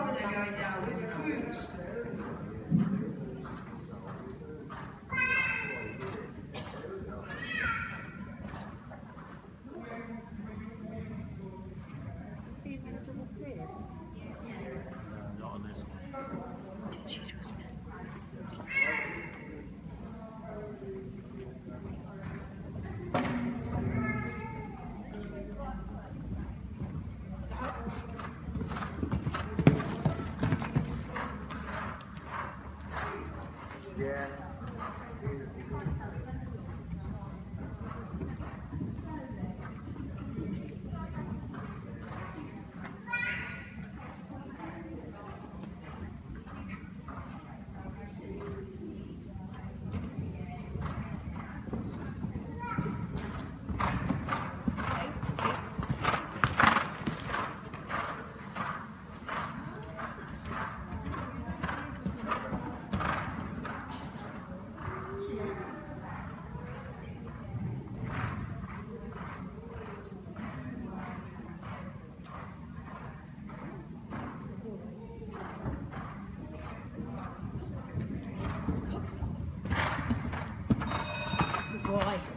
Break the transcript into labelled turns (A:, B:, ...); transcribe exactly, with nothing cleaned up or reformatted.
A: Florida going down with a cruise.
B: Not on this one.
C: Did she just miss?
D: Yeah.
C: Boy.